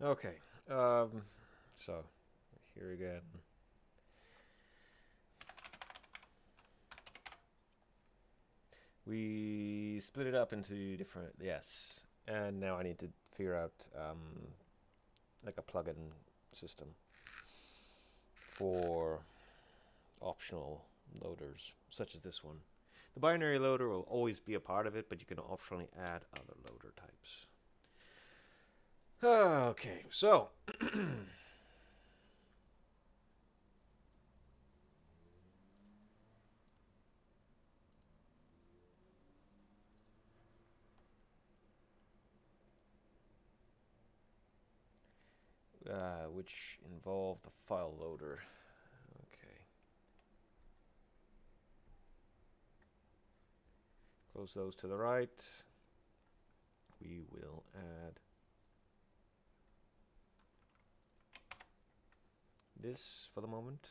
Okay. So here again. We split it up into different, yes. And now I need to figure out like a plugin system for optional loaders, such as this one. The binary loader will always be a part of it, but you can optionally add other loader types. Okay, so which involve the file loader. Okay, close those to the right. We will add this for the moment.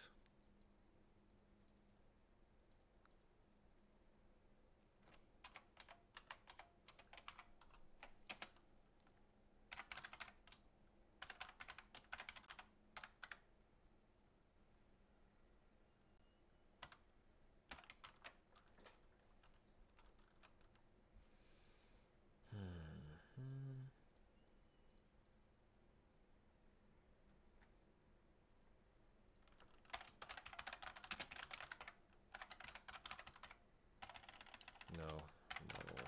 No, no.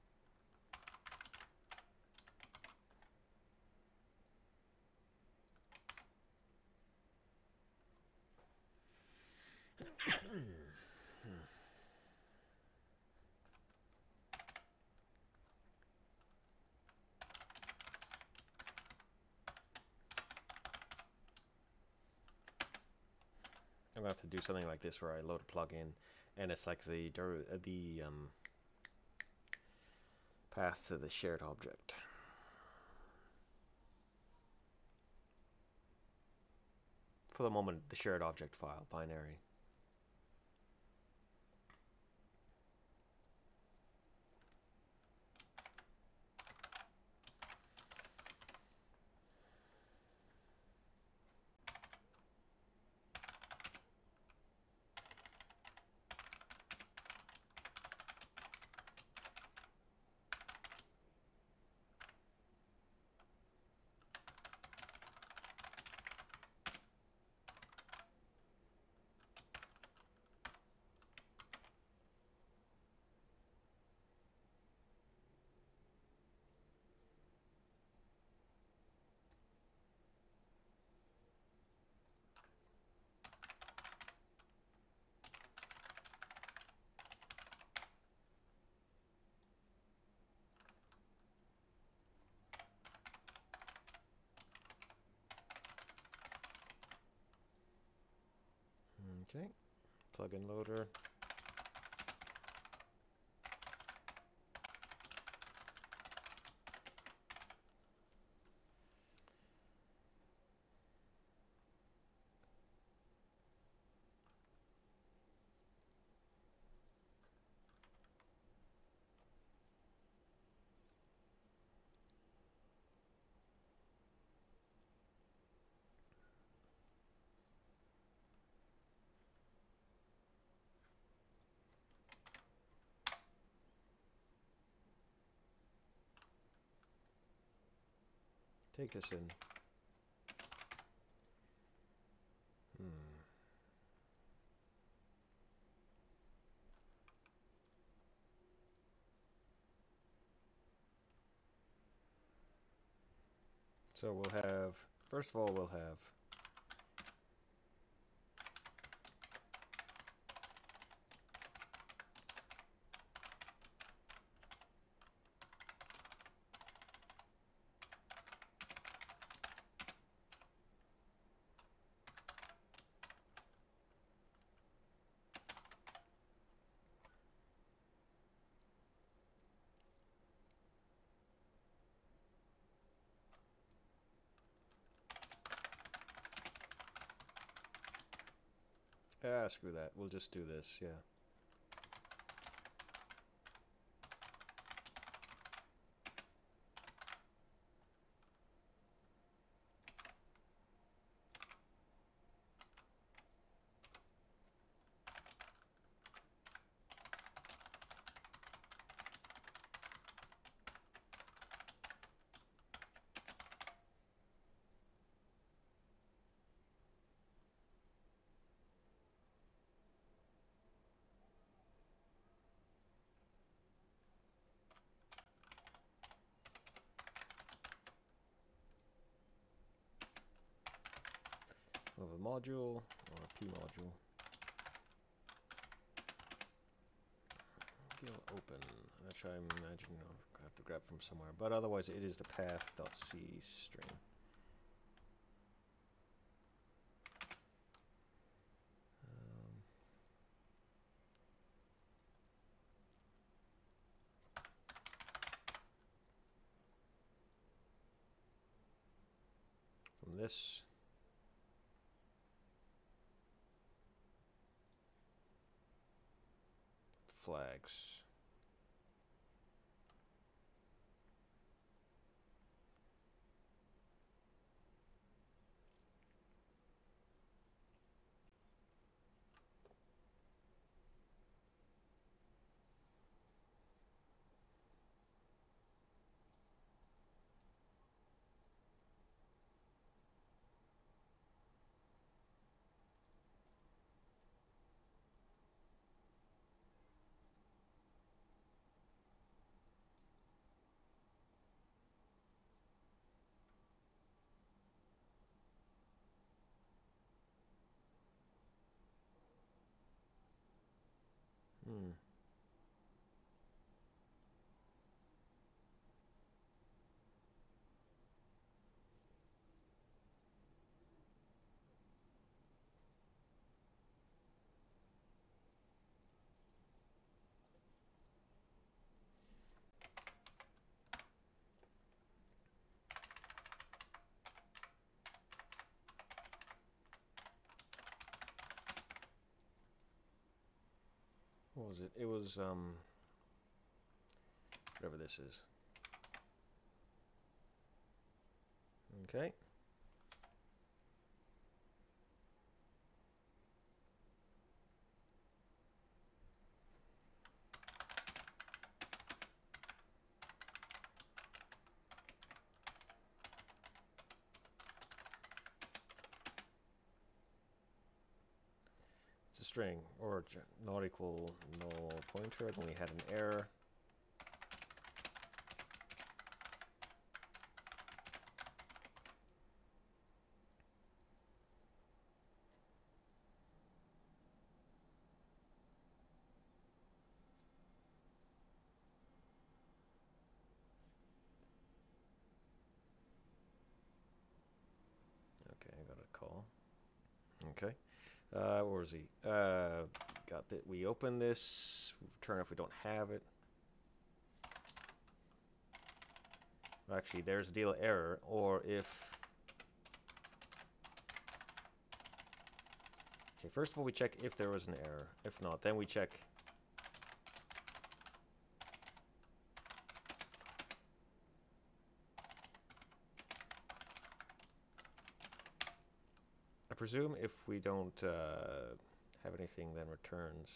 I'm gonna have to do something like this where I load a plugin, and it's like the path to the shared object. For the moment, the shared object file, binary. Okay, plugin loader. Take this in. So we'll have, first of all, we'll have screw that. We'll just do this, yeah. of a module or a p module. Open, which I imagine I'll have to grab from somewhere, but otherwise it is the path.c string. From this, flags. What was it? It was whatever this is. Okay. It's a string or not equal null pointer, and we had an error. Okay, I got a call. Okay. Where was he? Got that. We open this. Return if we don't have it. Actually, there's a deal error. Or if. Okay, first of all, we check if there was an error. If not, then we check. I presume if we don't have anything, then returns.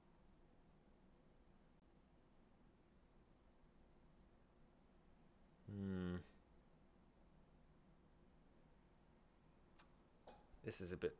This is a bit.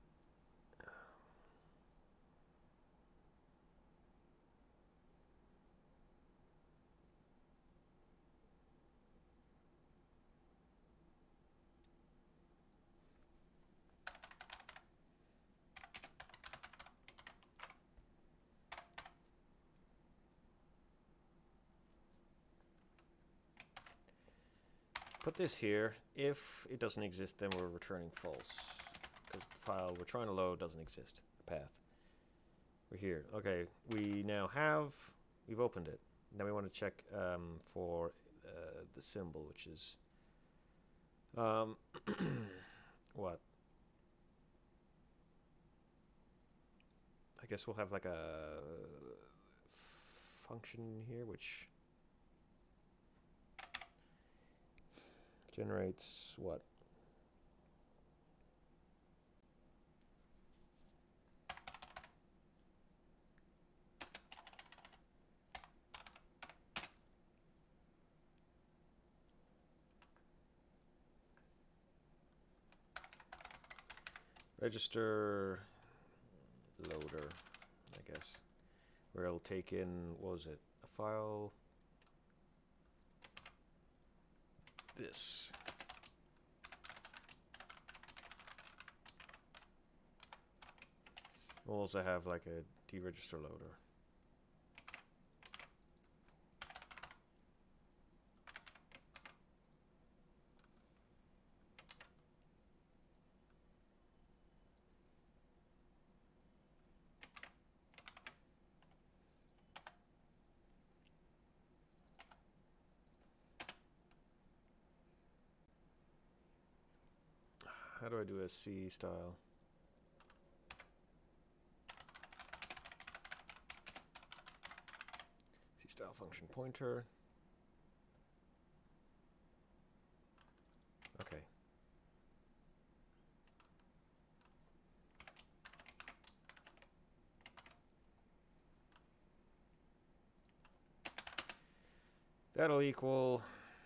Put this here. If it doesn't exist, then we're returning false. Because the file we're trying to load doesn't exist. The path. We're here. Okay, we now have... We've opened it. Now we want to check for the symbol, which is... what? I guess we'll have like a function here, which... generates what? Register loader, I guess, where it'll take in, what was it, a file, this. We'll also have like a deregister loader. How do I do a C style? C style function pointer. Okay. That'll equal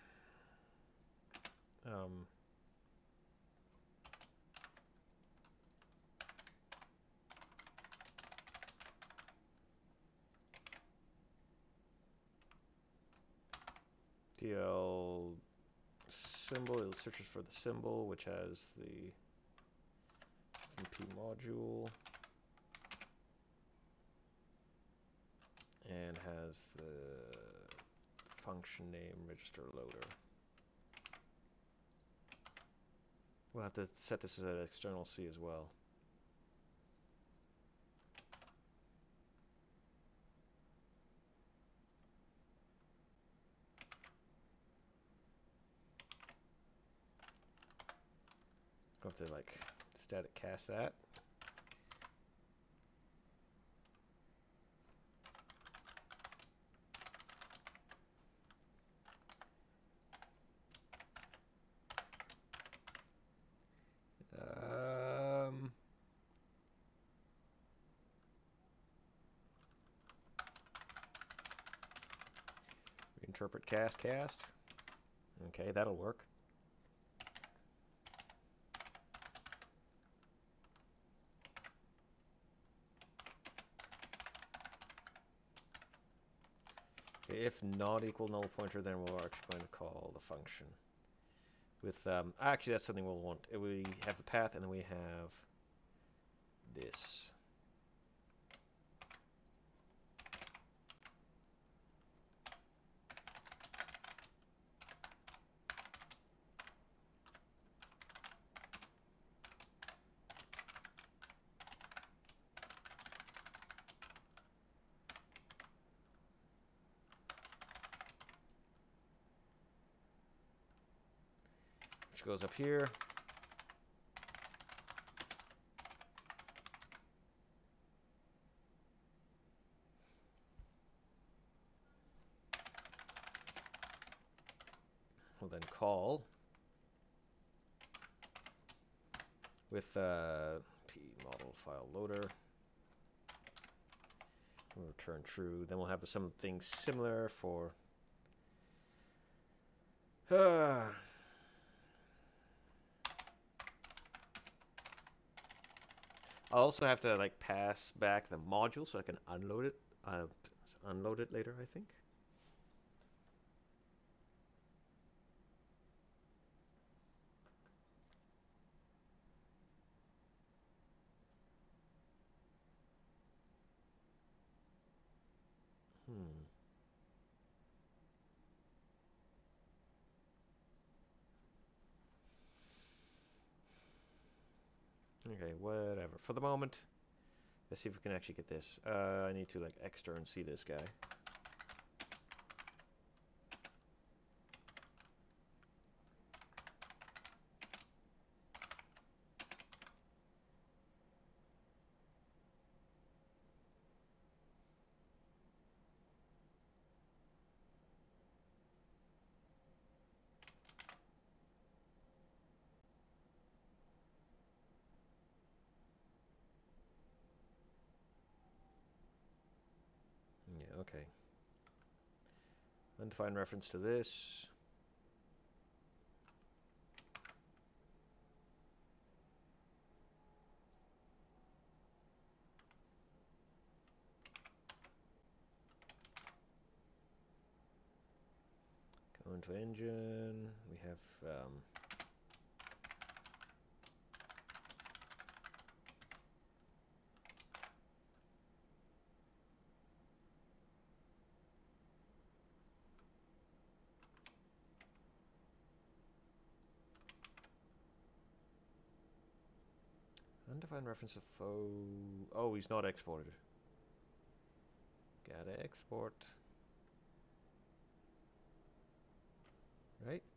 DL symbol. It searches for the symbol, which has the FMP module and has the function name register loader. We'll have to set this as an external C as well. Go have to like static cast that. Interpret cast. Okay, that'll work. Okay, if not equal null pointer, then we're actually going to call the function. With actually, that's something we'll want. We have the path, and then we have this. Which goes up here. We'll then call with p model file loader. We'll return true. Then we'll have something similar for I'll also have to like pass back the module so I can unload it. Unload it later, I think. Okay, whatever. For the moment, let's see if we can actually get this. I need to like extern see this guy. Yeah, okay. Undefined reference to this. Go into engine. We have Undefined reference of foe. Oh, he's not exported. Gotta export. Right?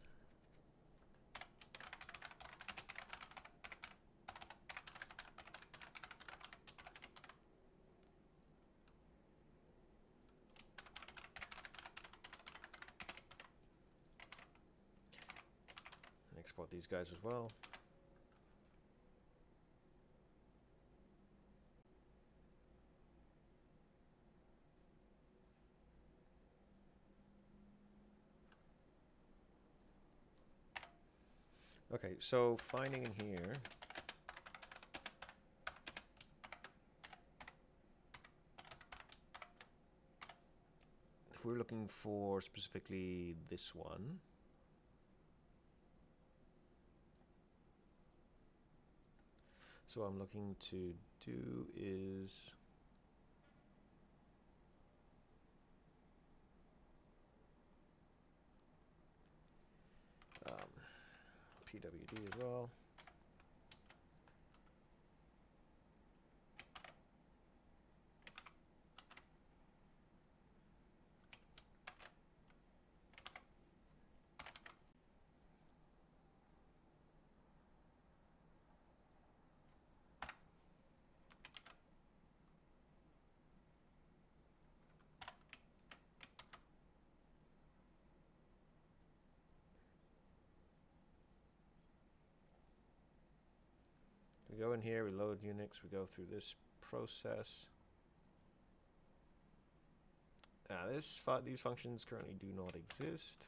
Export these guys as well. Okay, so finding in here. We're looking for specifically this one. So what I'm looking to do is PWD as well. We go in here, we load Unix, we go through this process. These functions currently do not exist.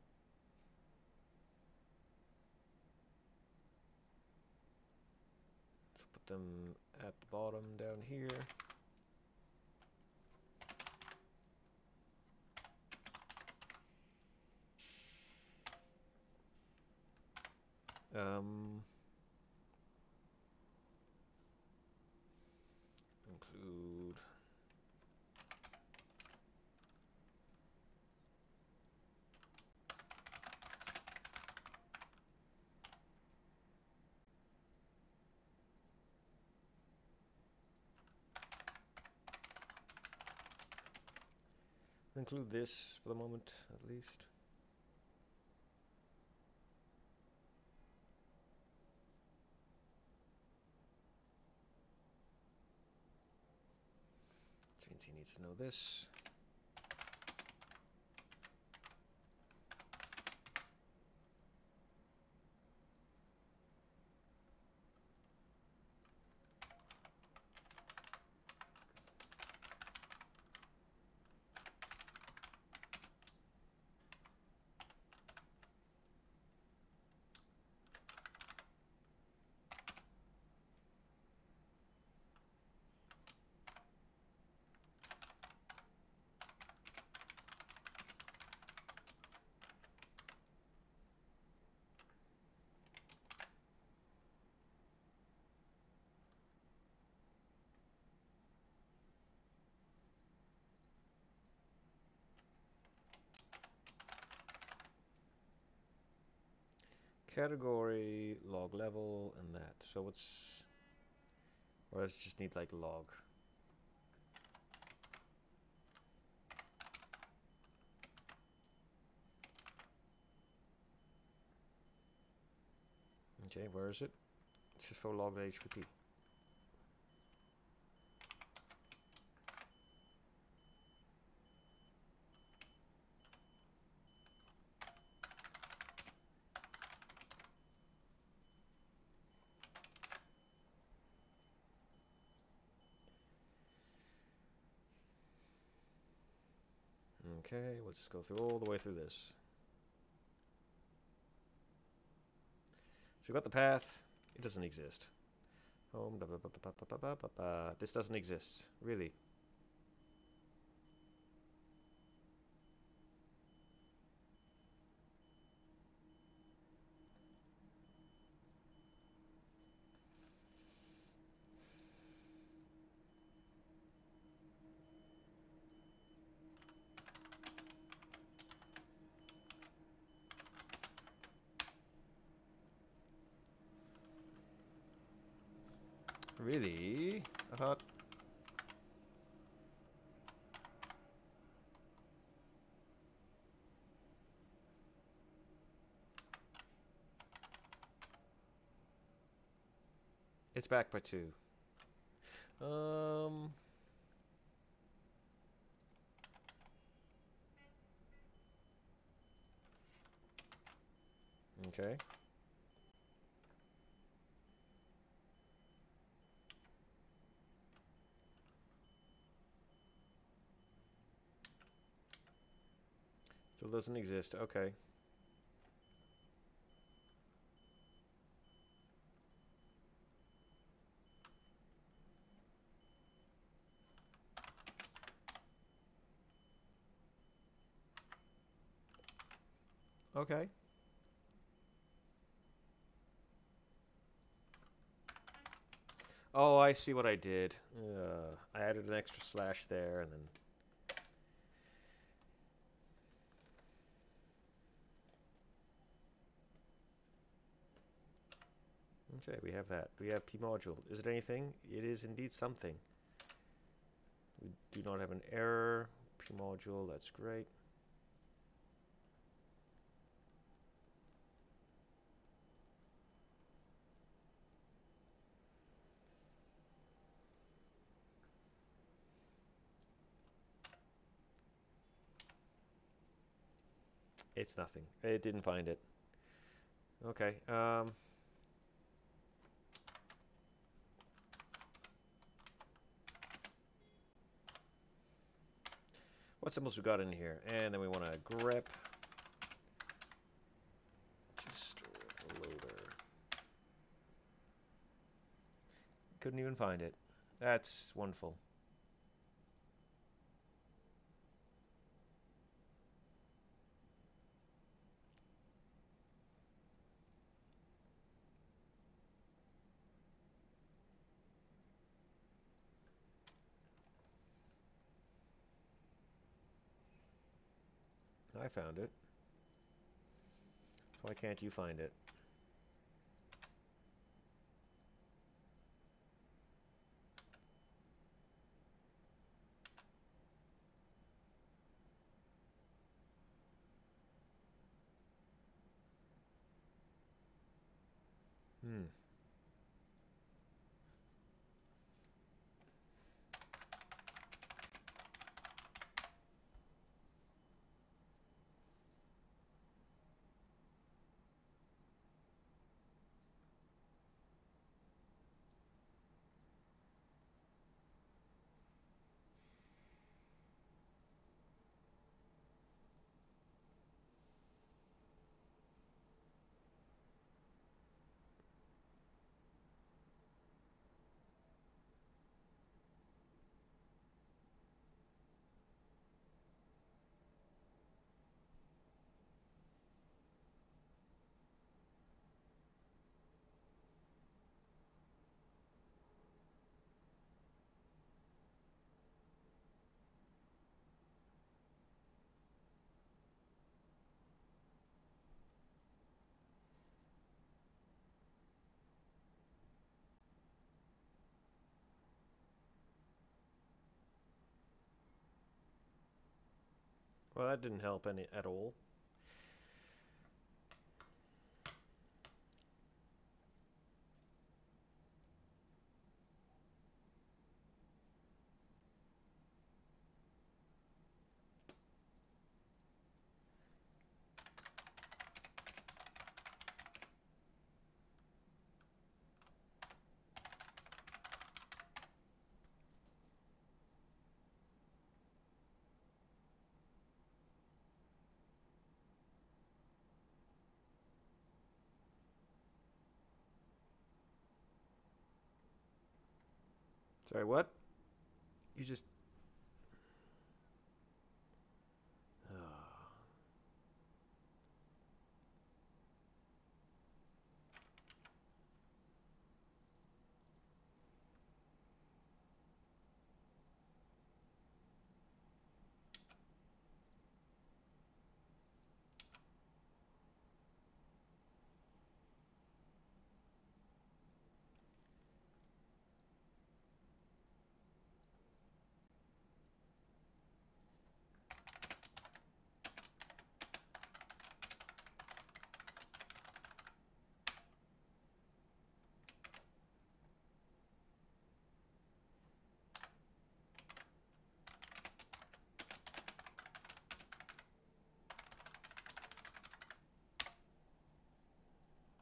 Let's put them at the bottom down here. Include this for the moment, at least. Which means he needs to know this. Category, log level, and that. So it's, or does it just need like log? Okay, where is it? It's just for log HTTP. Okay, we'll just go through all the way through this. So we've got the path. It doesn't exist. Home. This doesn't exist. Really. Really? I thought... It's back by 2. Okay. Still doesn't exist. Okay. Okay. Oh, I see what I did. I added an extra slash there, and then... Okay, we have that. We have P-module. Is it anything? It is indeed something. We do not have an error. P-module, that's great. It's nothing. It didn't find it. Okay. What symbols we got in here? And then we want to grep. Just loader. Couldn't even find it. That's wonderful. I found it. Why can't you find it? Well, that didn't help any at all. Sorry, what? You just...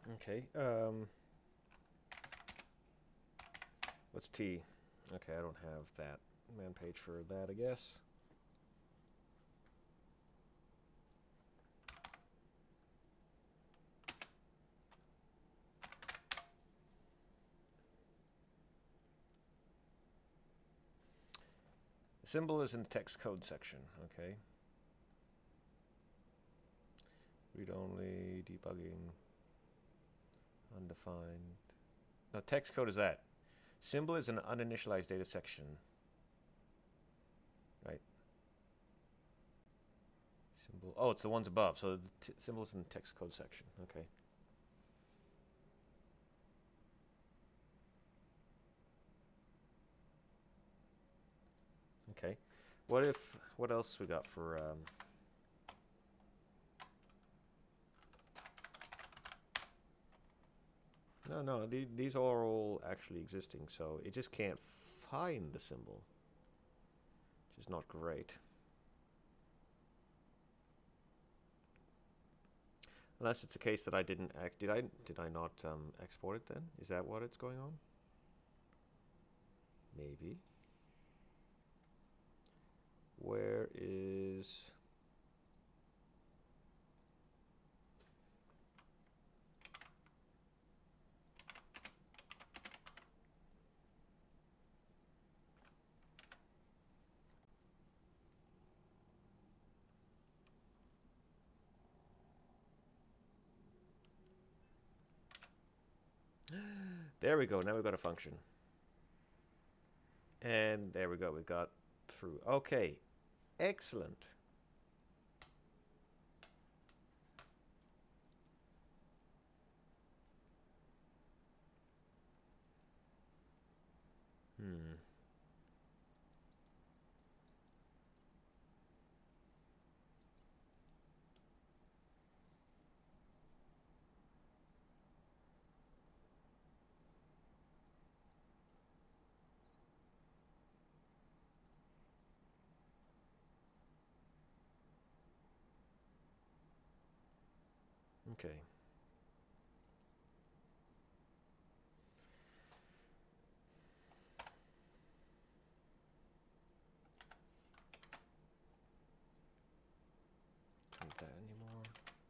Okay. What's T? Okay, I don't have that man page for that, I guess. The symbol is in the text code section. Okay. Read only, debugging, undefined. No, text code is that. Symbol is an uninitialized data section. Right. Symbol. Oh, it's the ones above. So the symbol is in the text code section. Okay. Okay. What else we got for No, these are all actually existing, so it just can't find the symbol, which is not great. Unless it's a case that I didn't did I not export it then? Is that what it's going on? Maybe. Where is... There we go. Now we've got a function. And there we go. We got through. Okay. Excellent. Okay. Don't that anymore.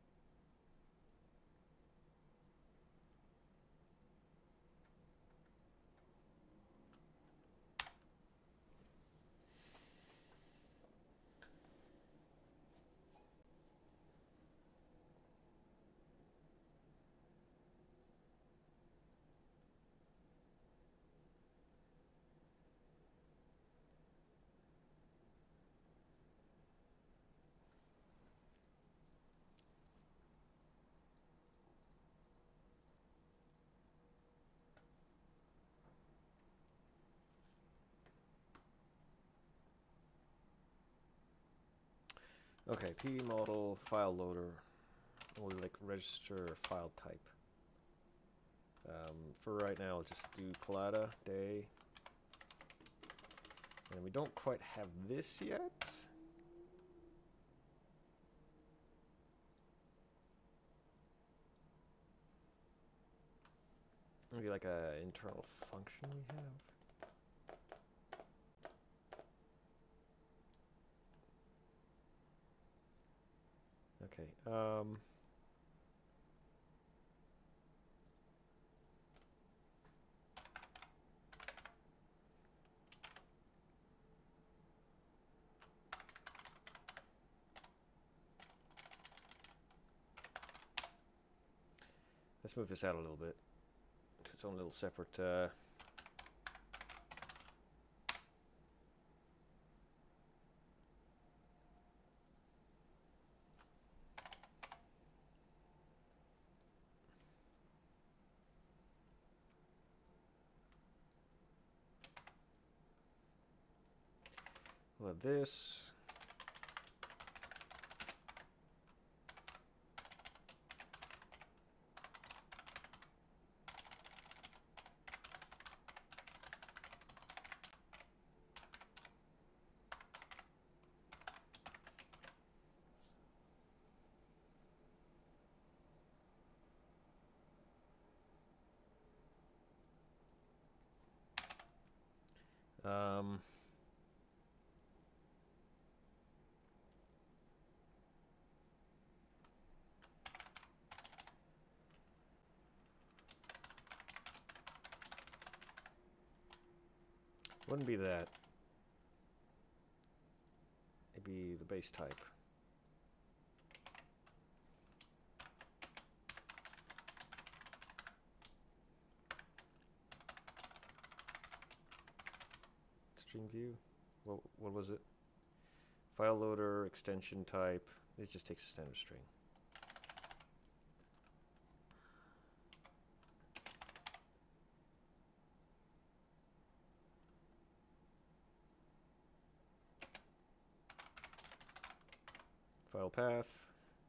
Okay, P model file loader. We'll like register file type. For right now, I'll just do Collada day. And we don't quite have this yet. Maybe like a internal function we have. Okay. Let's move this out a little bit to its own little separate. We'll have this. Um, wouldn't be that. Maybe the base type. Stream view. What was it? File loader, extension type. It just takes a standard string. File path.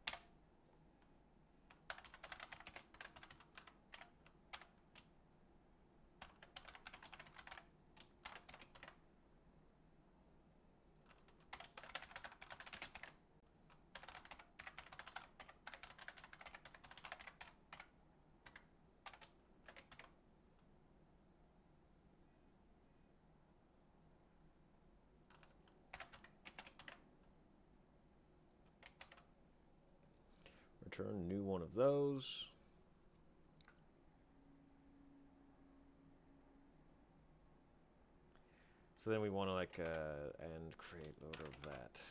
Return a new one of those. So then we want to like and create loader of that.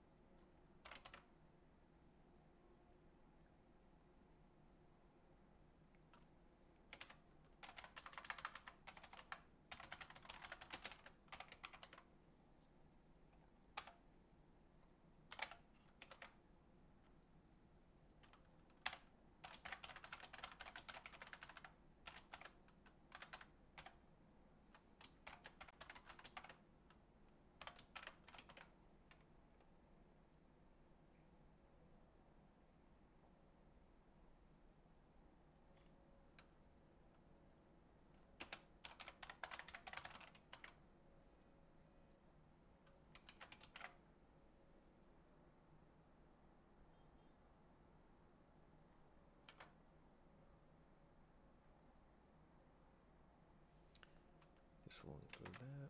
This will include that.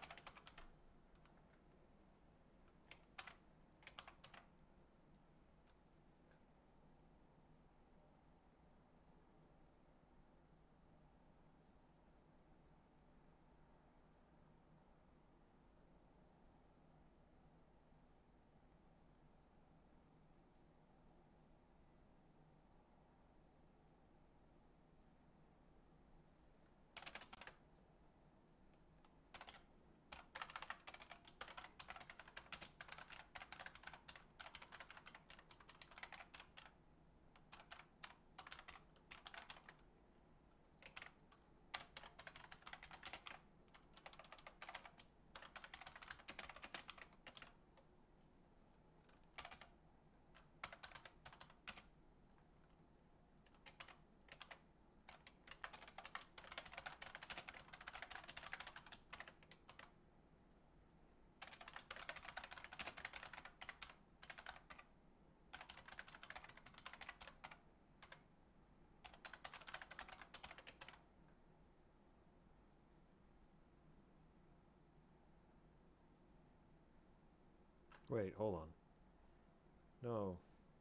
Wait, hold on. No.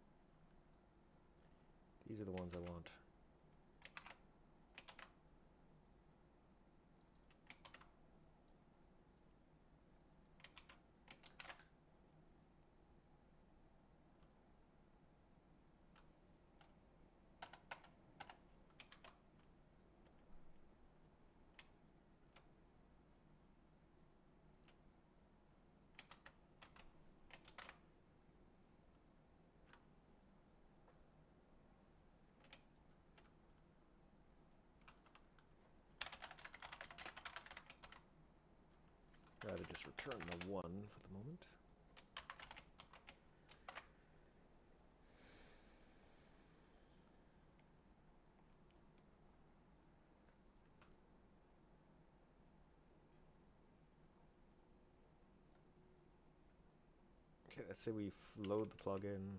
These are the ones I want. Rather just return the 1 for the moment. Okay, let's say we load the plugin.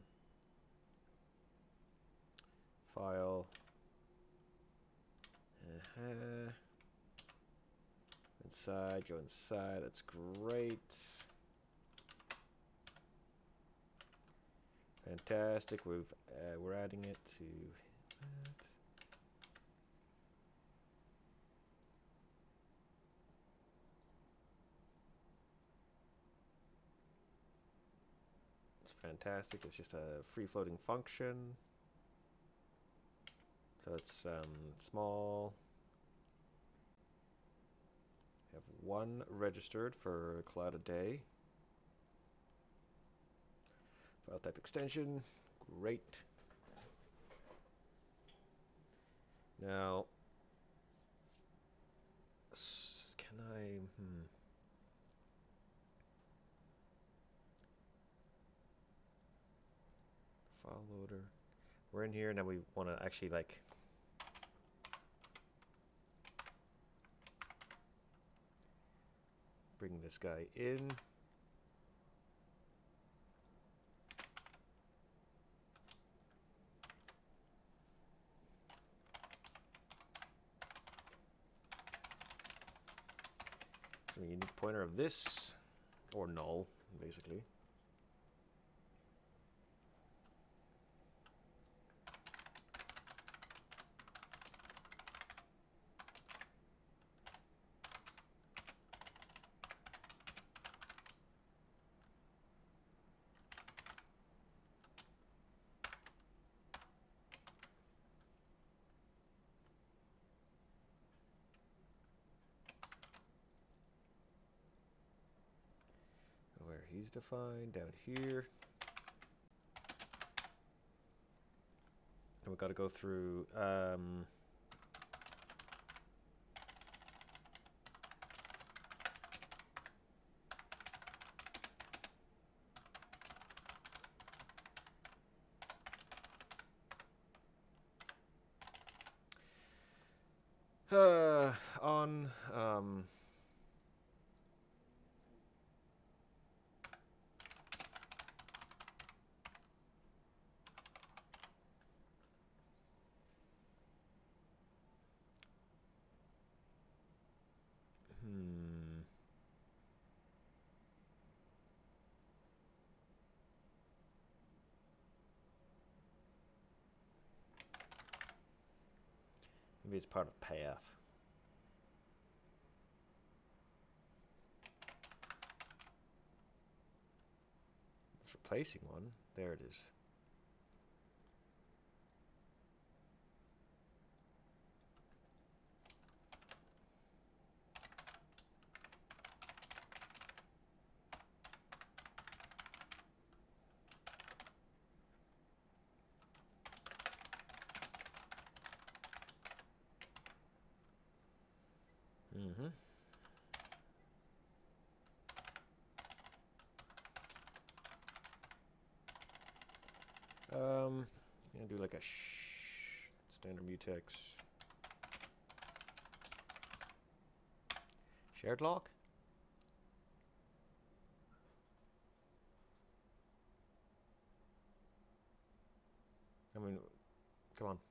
File. And inside, go inside. That's great. Fantastic. We're adding it to that. It's fantastic. It's just a free floating function. So it's small. We have one registered for a cloud a day. File type extension. Great. Now, can I... File loader. We're in here, now we want to actually like... bring this guy in. A unique pointer of this, or null, basically. He's defined down here. And we've got to go through on maybe it's part of path. It's replacing one. There it is. Gonna do like a standard mutex shared lock. I mean, come on.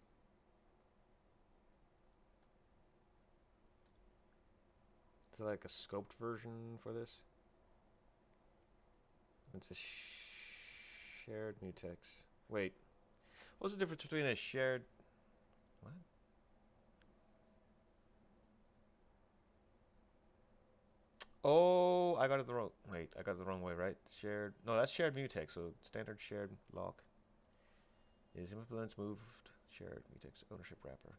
Is there like a scoped version for this? It's a shared mutex. Wait. What's the difference between a shared... What? Oh, I got it the wrong... Wait, I got it the wrong way, right? Shared... No, that's shared mutex, so standard shared lock is implements moved shared mutex ownership wrapper.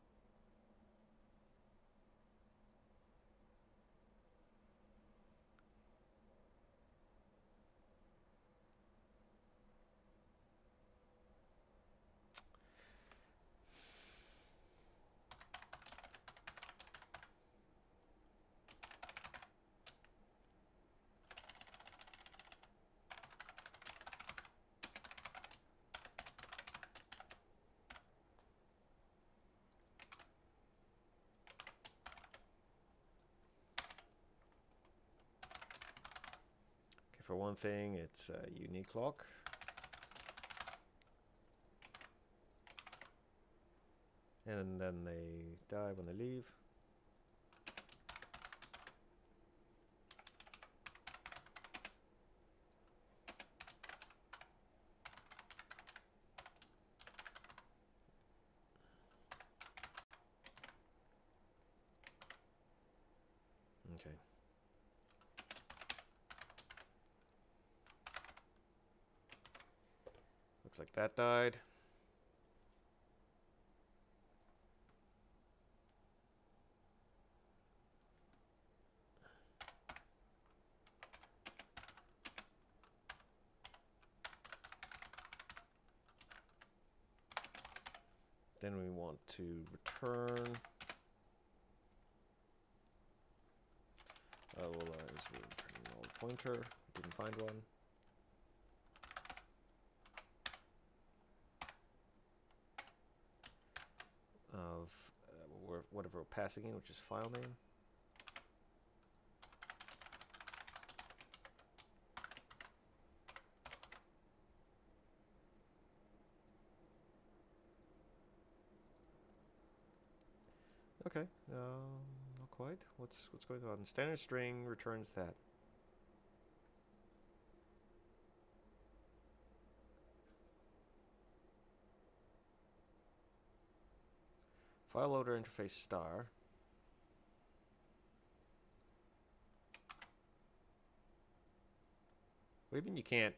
For one thing, it's a unique lock. And then they die when they leave. Okay. Looks like that died. Then we want to return. We'll return an old pointer. Didn't find one. Of whatever we're passing in, which is file name. Okay, not quite. What's going on? Standard string returns that. File loader interface star. What do you mean you can't?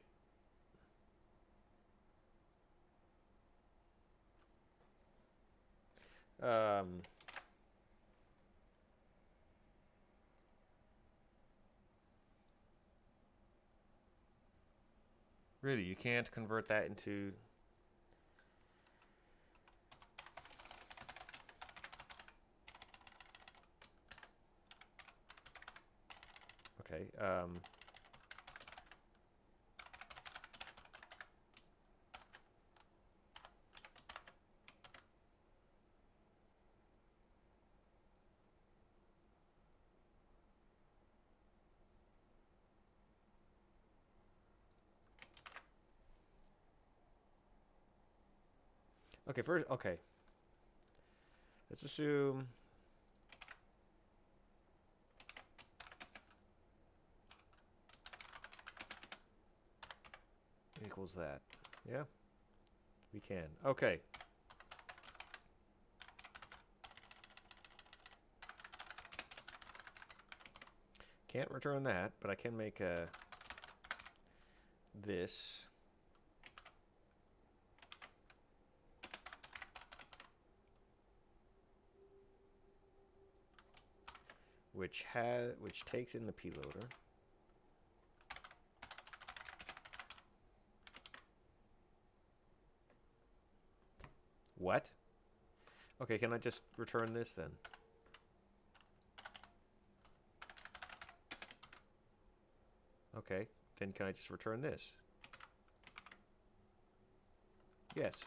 Really, you can't convert that into... Okay, okay, first, okay. Let's assume... equals that. Yeah? We can. Okay. Can't return that, but I can make this. Which takes in the ploader. What? Okay, can I just return this then? Okay, then can I just return this? Yes.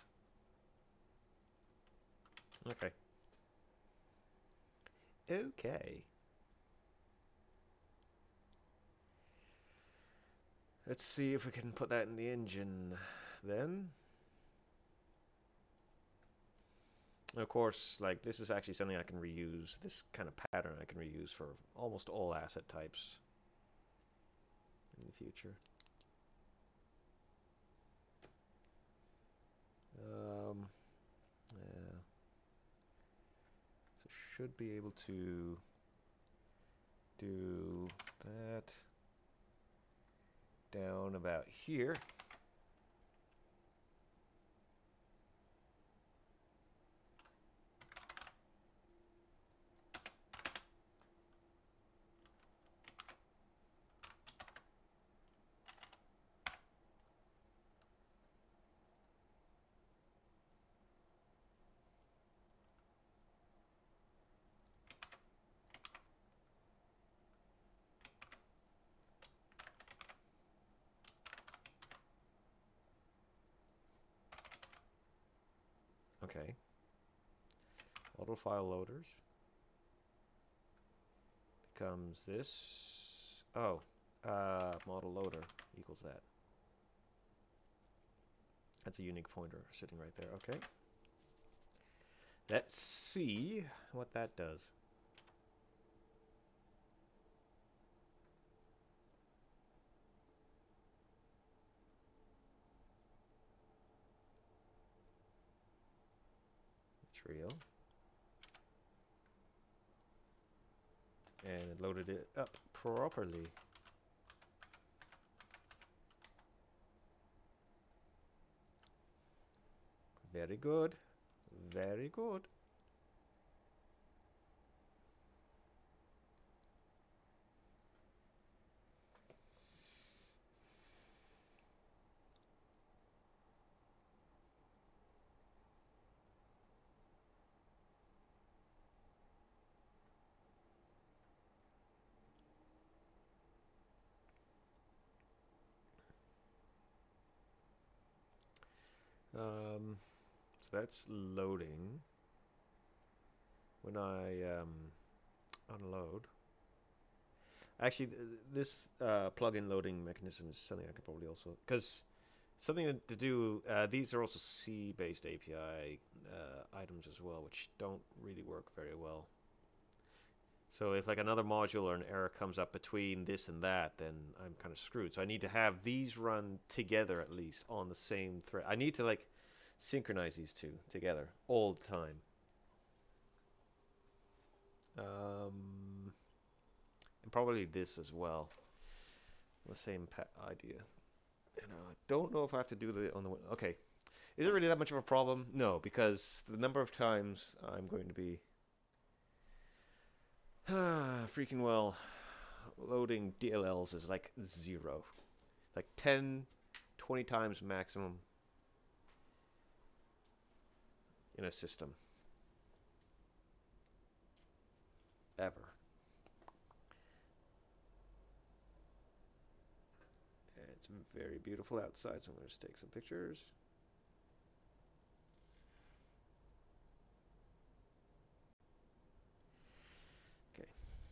Okay. Okay. Let's see if we can put that in the engine then. And of course, like, this is actually something I can reuse. This kind of pattern I can reuse for almost all asset types in the future. Yeah. So should be able to do that down about here. Okay. Auto file loaders becomes this. Oh, model loader equals that. That's a unique pointer sitting right there. Okay. Let's see what that does. It's real. and it loaded it up properly. Very good. Very good. So that's loading. When I unload, actually, this plugin loading mechanism is something I could probably also, because something to do. These are also C-based API items as well, which don't really work very well. So if like another module or an error comes up between this and that, then I'm kind of screwed. So I need to have these run together at least on the same thread. I need to like synchronize these two together all the time. And probably this as well. The same idea. And I don't know if I have to do the on the okay. Is it really that much of a problem? No, because the number of times I'm going to be freaking well loading DLLs is like 0. Like 10, 20 times maximum in a system. Ever. It's very beautiful outside, so I'm going to just take some pictures. Okay.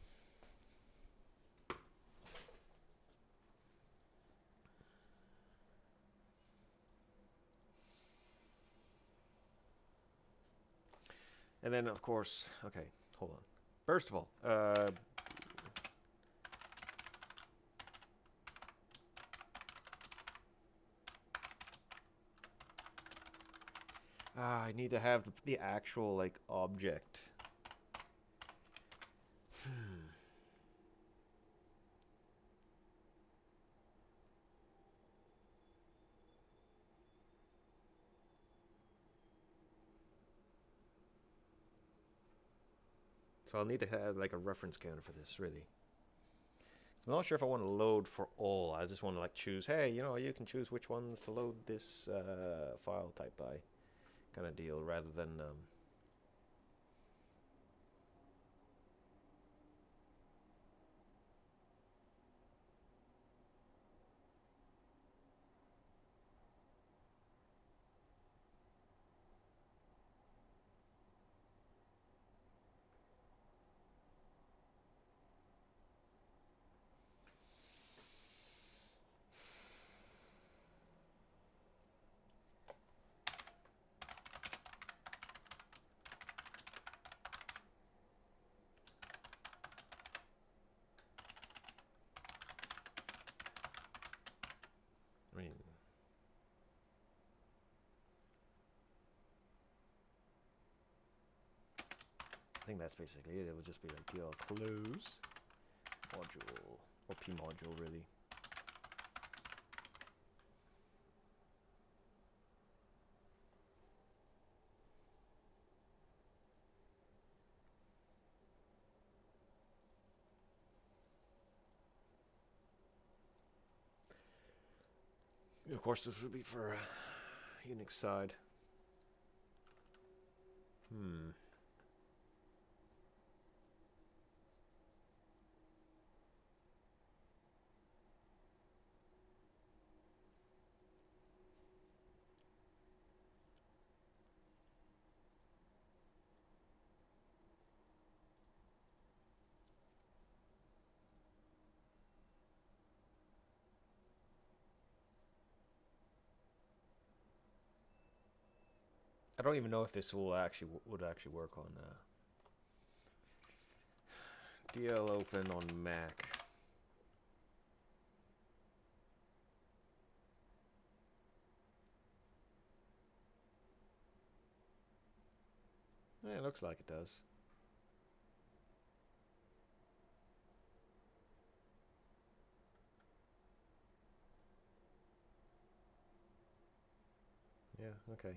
And then, of course, okay, hold on. First of all, I need to have the actual, like, object. So I'll need to have, like, a reference counter for this, really. I'm not sure if I want to load for all. I just want to, like, choose, hey, you know, you can choose which ones to load this file type by kind of deal, rather than... I mean... I think that's basically it. It will just be like DL close module, or P module, really. Of course, this would be for Unix side. I don't even know if this will actually would actually work on DL open on Mac. Yeah, it looks like it does. Okay.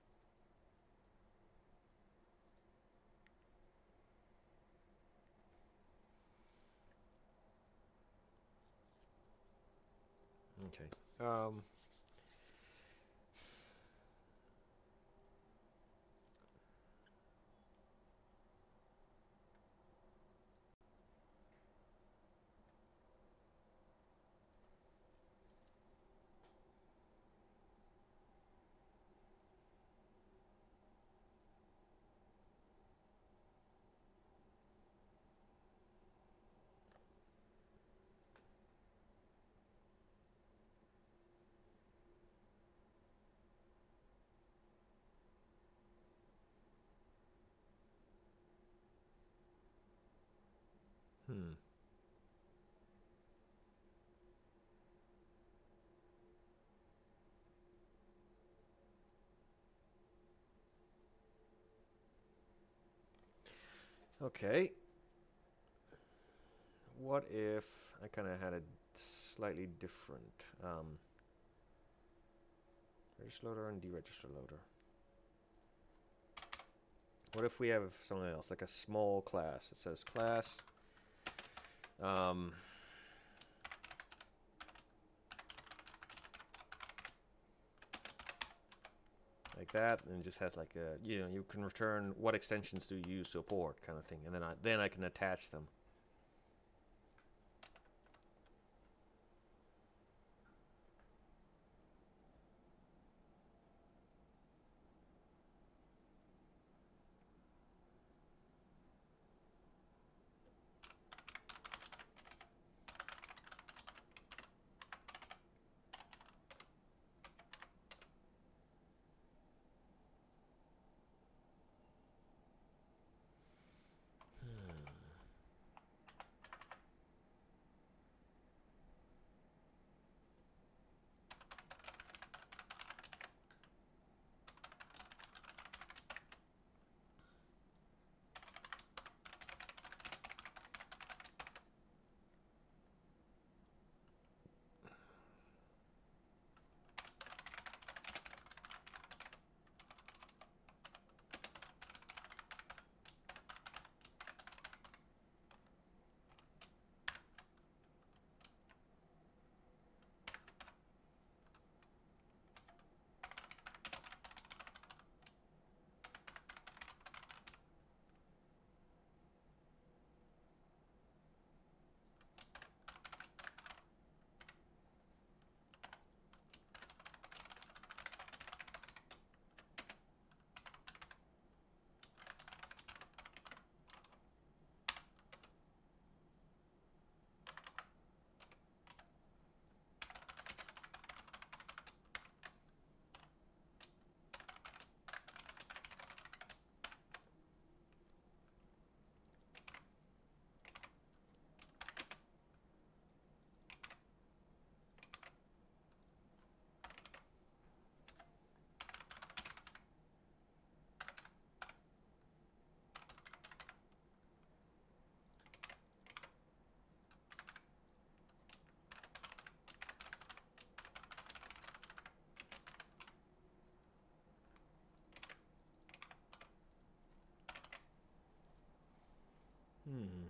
Okay. Hmm. Okay. What if I kind of had a slightly different register loader and deregister loader? What if we have something else, like a small class? It says class. Like that, and it just has like a, you can return what extensions do you support kind of thing, and then I can attach them. Hmm.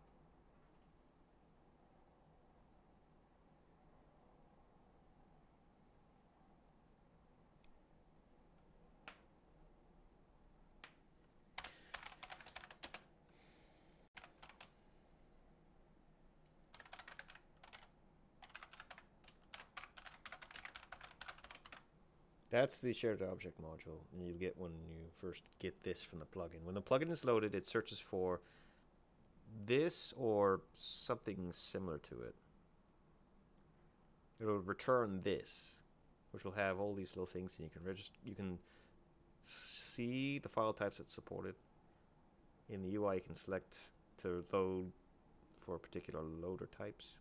That's the shared object module, and you'll get when you first get this from the plugin. When the plugin is loaded, it searches for this or something similar to it. It'll return this, which will have all these little things, and you can register. You can see the file types that's supported. In the UI, you can select to load for particular loader types.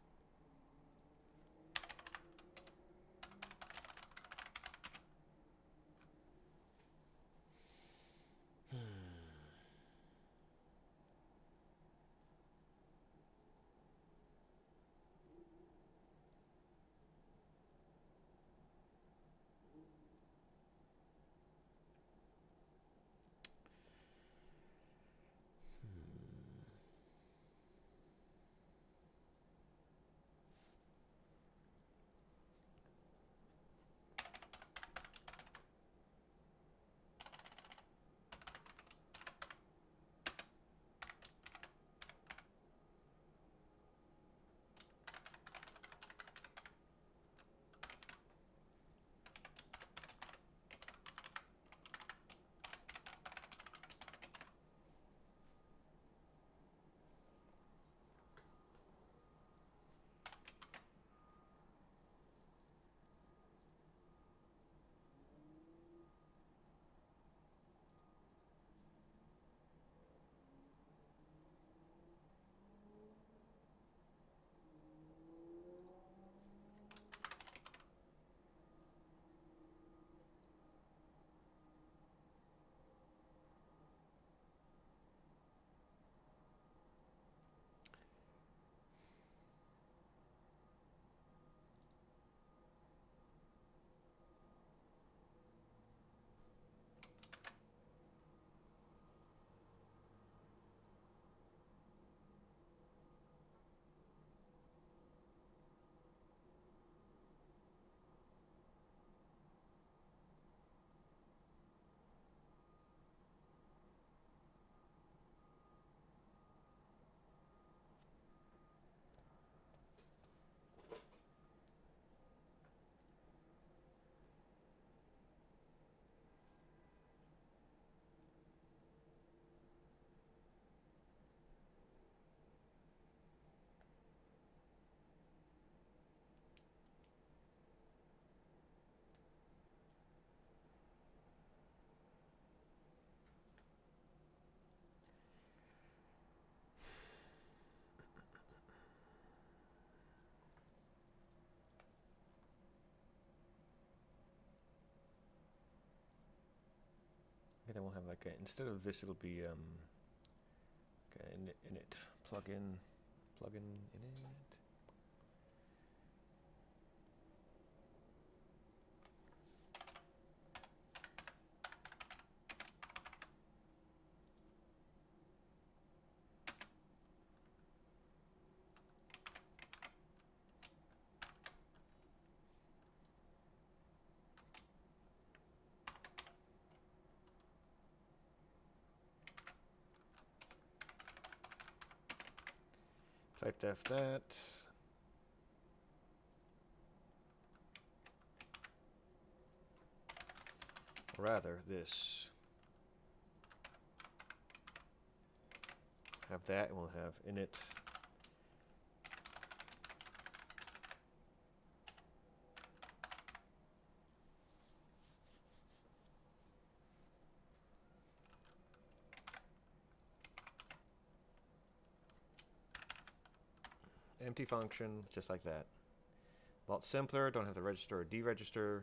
Okay, then we'll have like a, instead of this, it'll be okay, init plugin init. Type def that. Or rather, this. Have that, and we'll have init. Empty function, just like that. A lot simpler, don't have to register or deregister.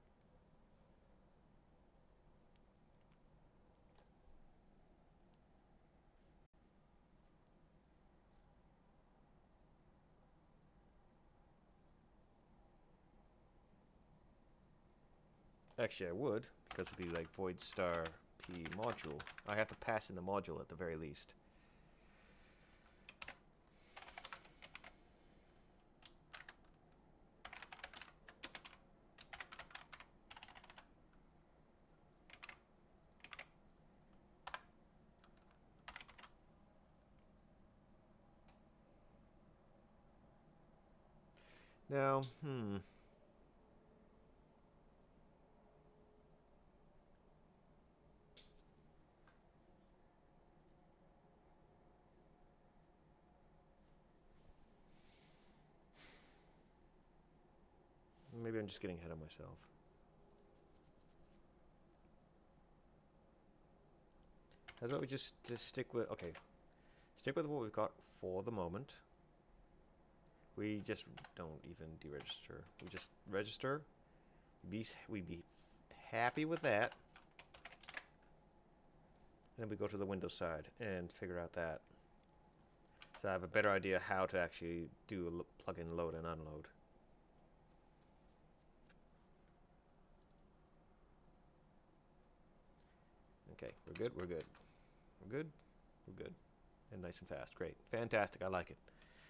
Actually, I would, because it'd be like void star p module. I have to pass in the module at the very least. Now, maybe I'm just getting ahead of myself. How about we just stick with, okay, stick with what we've got for the moment. We just don't even deregister. We just register. We'd be happy with that. And then we go to the Windows side and figure out that. So I have a better idea how to actually do a plugin load and unload. Okay, we're good, we're good. We're good, we're good. And nice and fast, great. Fantastic, I like it.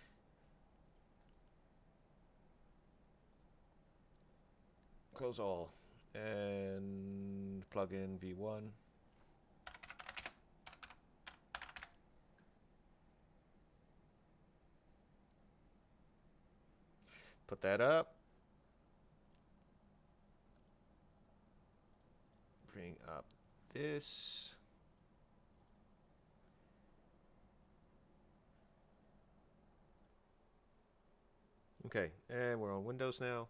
Close all. And plug in v1. Put that up. Bring up this. Okay, and we're on Windows now.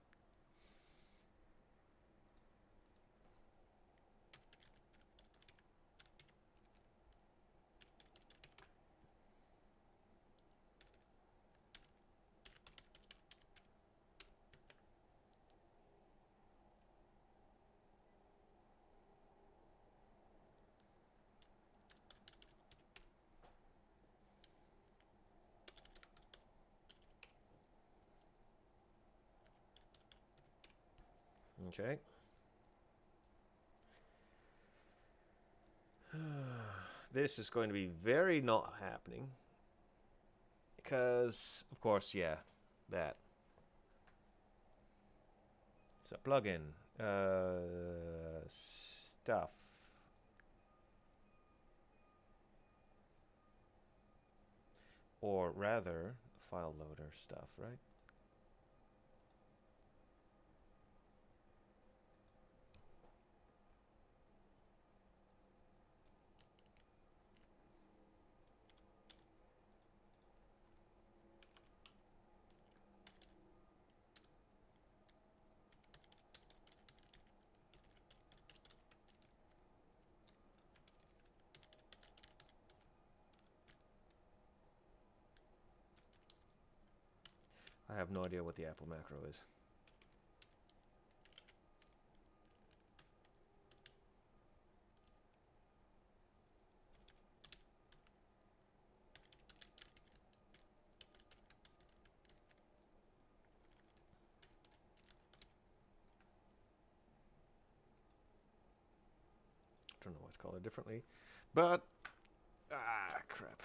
Okay. This is going to be very not happening. Because, of course, yeah, that. So, plugin. Stuff. Or rather, file loader stuff, right? I have no idea what the Apple macro is. don't know why it's called it differently. But, crap.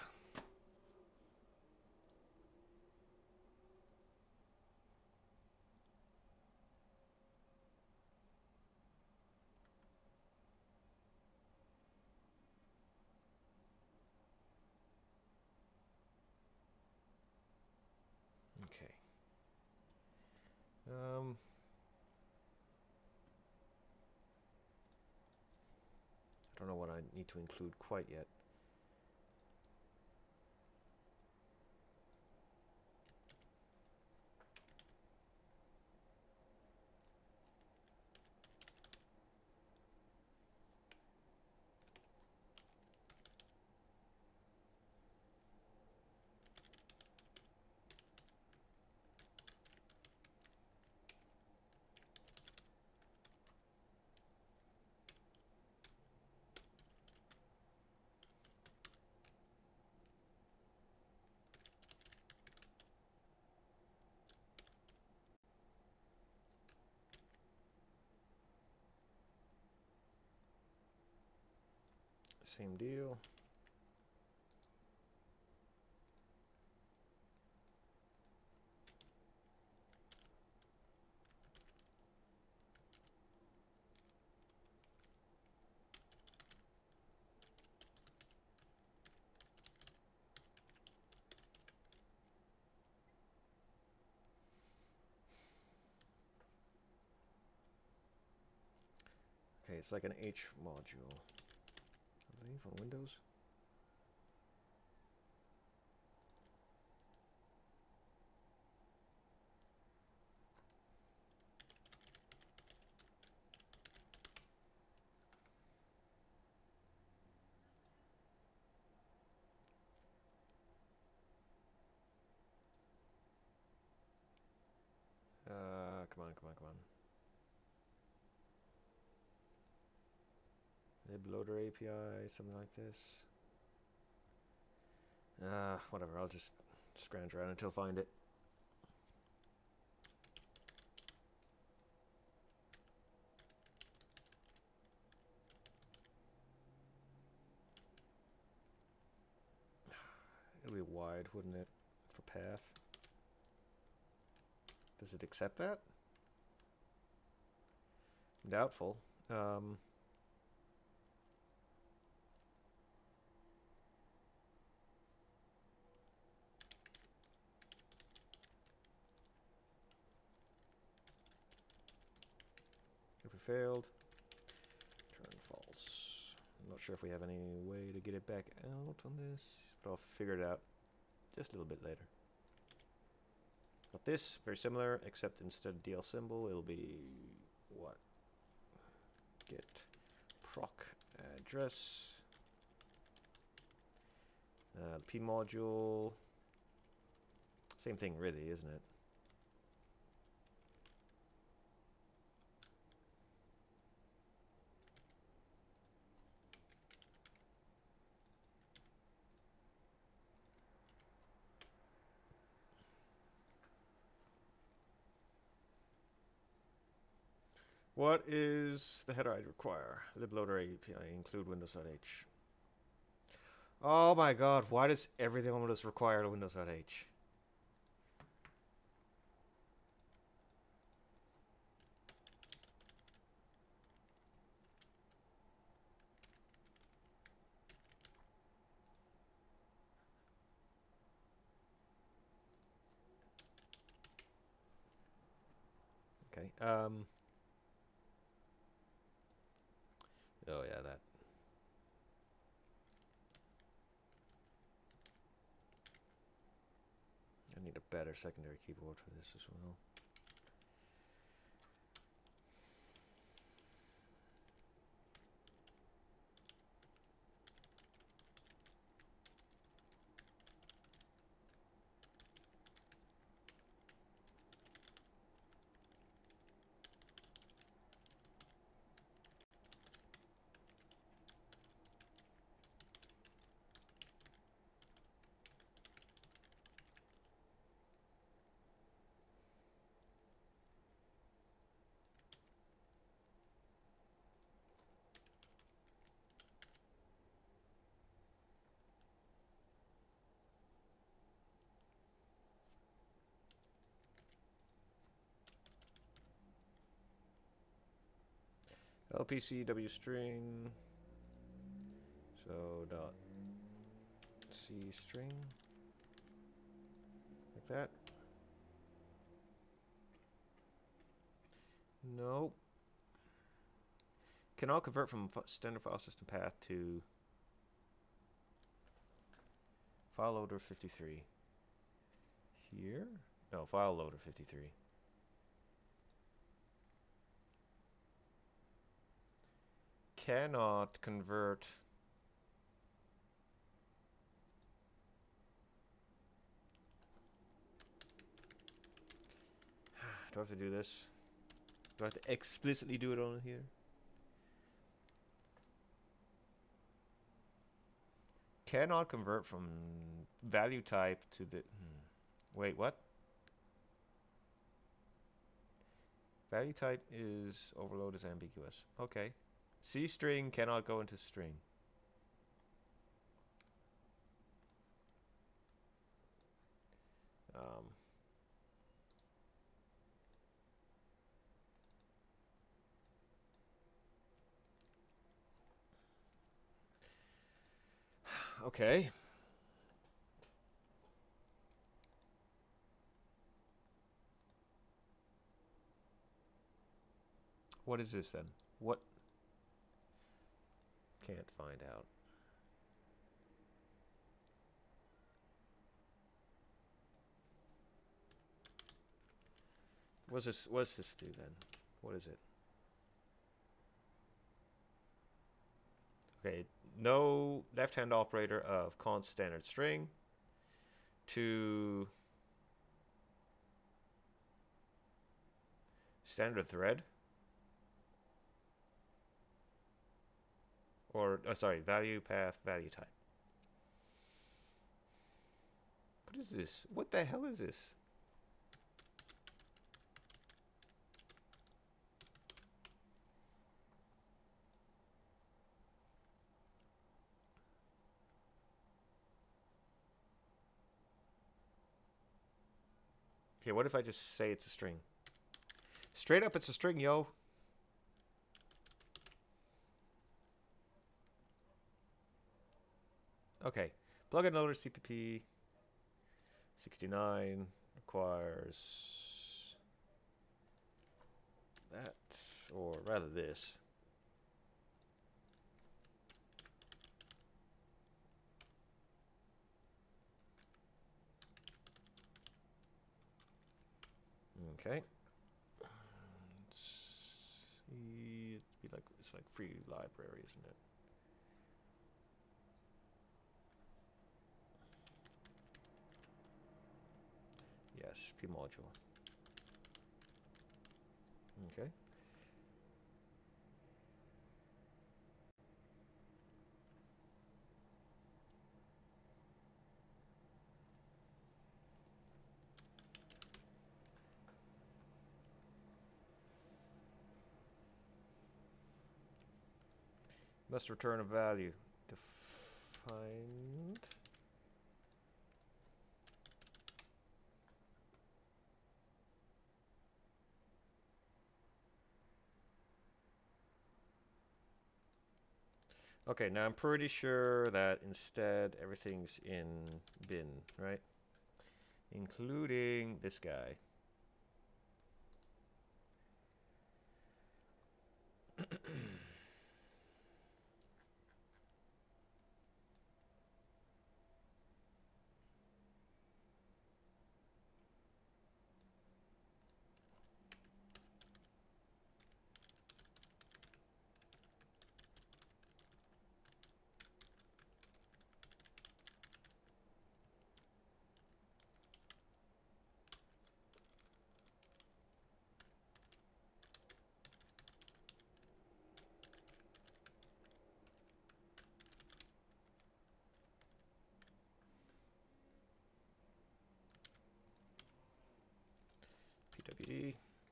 Okay. I don't know what I need to include quite yet. Same deal. Okay, it's like an H module, I believe, on Windows. Come on, come on, come on. Lib loader API, something like this. Whatever, I'll just scrounge around until I find it. It'll be wide, wouldn't it, for path? Does it accept that? Doubtful. If we failed, turn false. I'm not sure if we have any way to get it back out on this, but I'll figure it out just a little bit later. Got this, very similar, except instead of DL symbol, it'll be what? Get proc address. The P module, same thing really, isn't it? What is the header I'd require? Libloader API include Windows.h. Oh my god, why does everything on Windows require Windows.h? Okay, oh yeah, that. I need a better secondary keyboard for this as well. LPCW string. So dot C string. Like that. Nope. Cannot convert from standard file system path to file loader 53. Here? No, file loader 53. Cannot convert. Do I have to do this? Do I have to explicitly do it on here? Cannot convert from value type to the... Wait, what? Value type is overload is ambiguous. Okay. C string cannot go into string. Okay. What is this then? What? Can't find out. What's this do then? What is it? Okay, no left-hand operator of const standard string to standard thread. Or, sorry, value path, value type. What is this? What the hell is this? Okay, what if I just say it's a string? Straight up, it's a string, yo. Okay, plugin loader CPP 69 requires that, or rather this. Okay. It's like free library, isn't it? Yes, P module. Okay. Must return a value. Defined. Okay, now I'm pretty sure that instead everything's in bin, right? Including this guy. PWD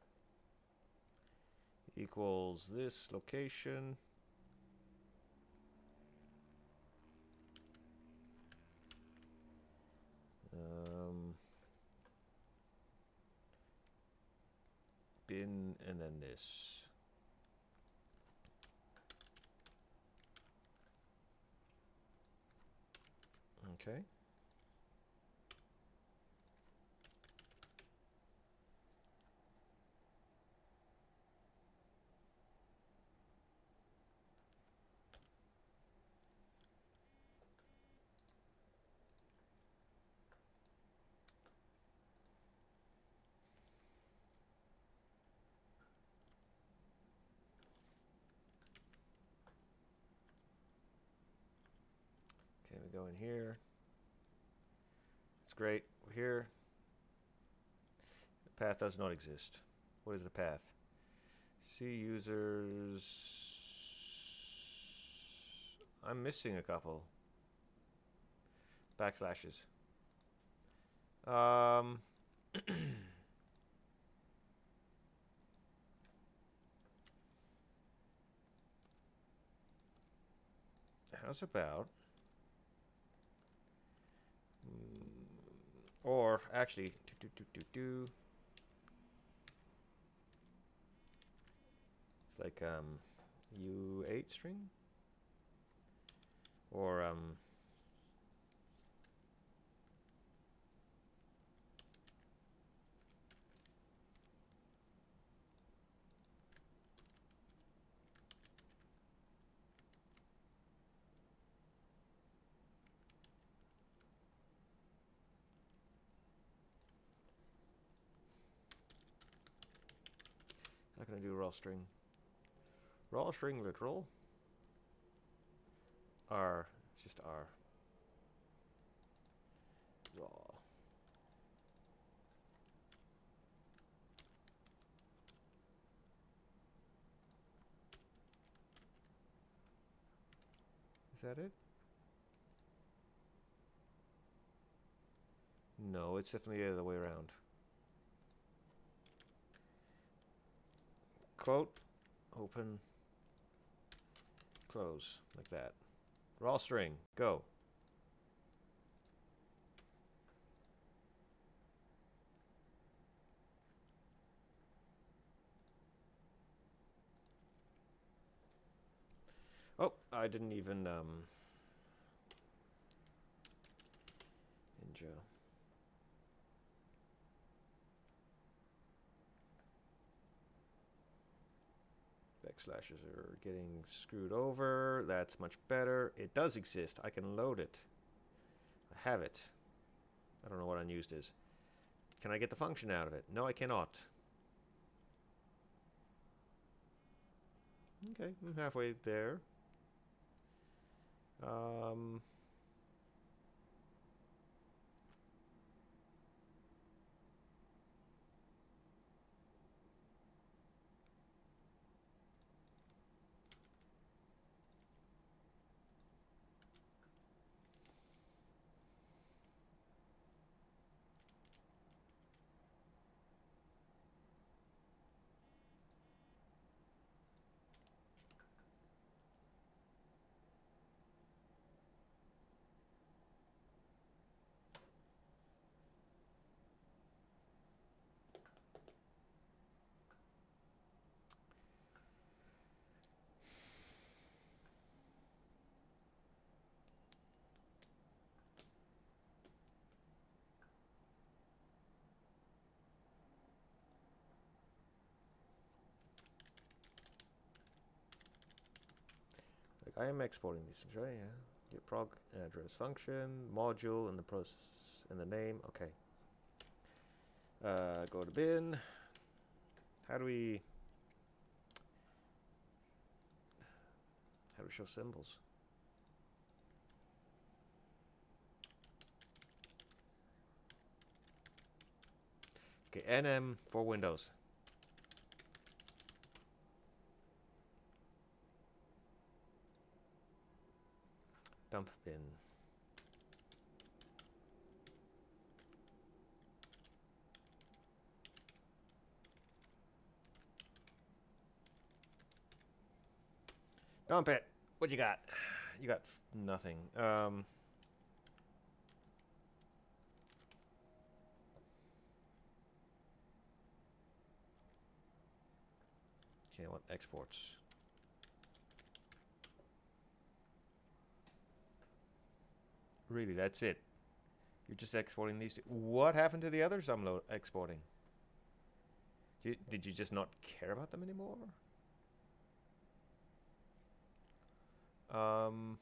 equals this location. Bin and then this. Okay. Okay, we go in here. It's great. We're here. The path does not exist. What is the path? See users. I'm missing a couple. Backslashes. How's about? Or actually, it's like U8 string, or how can I do raw string? Raw string literal. R. It's just R. Raw. Is that it? No, it's definitely the other way around. Quote, open, close, like that. Raw string, go. Oh, I didn't even Ninja. Backslashes are getting screwed over. That's much better. It does exist. I can load it. I have it. I don't know what unused is. Can I get the function out of it? No, I cannot. Okay, I'm halfway there. Like I am exporting these things, right? Yeah. Get prog address function, module, and the process, and the name. Okay. Go to bin. How do we show symbols? Okay, NM for Windows. Dump bin. Dump it. What you got? You got nothing. Okay, what exports? Really, that's it. You're just exporting these two. What happened to the others I'm exporting? Did you just not care about them anymore? Um,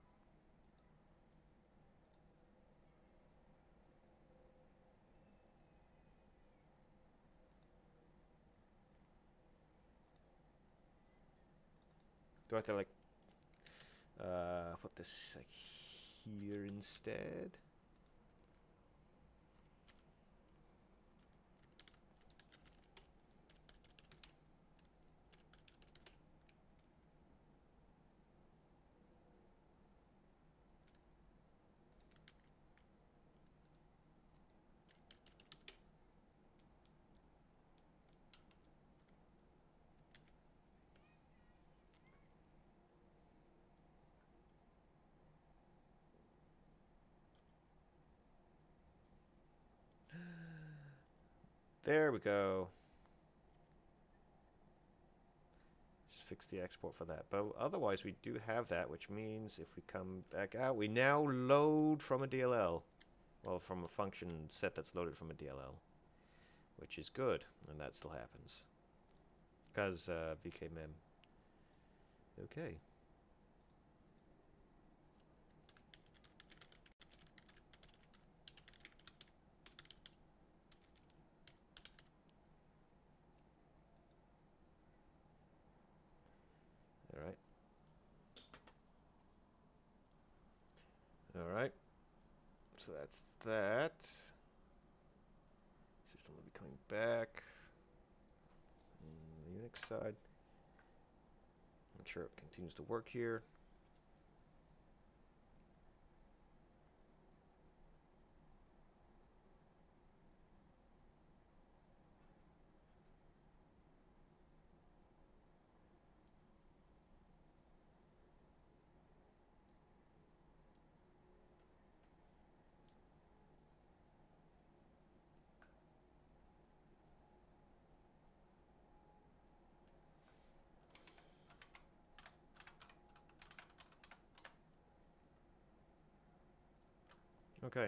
do I have to like put this like here instead? There we go. Just fix the export for that. But otherwise, we do have that, which means if we come back out, we now load from a DLL. Well, from a function set that's loaded from a DLL, which is good, and that still happens because vkmem. Okay. All right. All right. So that's that. System will be coming back. The Unix side. Make sure it continues to work here. Okay.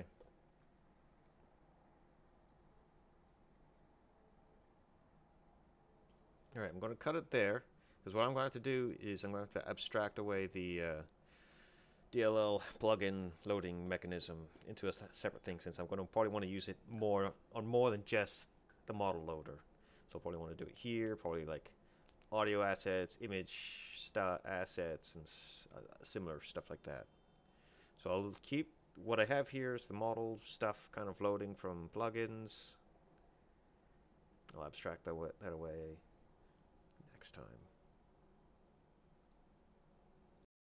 All right, I'm going to cut it there because what I'm going to have to do is I'm going to have to abstract away the DLL plugin loading mechanism into a separate thing since I'm going to probably want to use it more than just the model loader. So I'll probably want to do it here, probably like audio assets, image assets, and similar stuff like that. So I'll keep what I have here is the model stuff kind of loading from plugins. I'll abstract that away next time.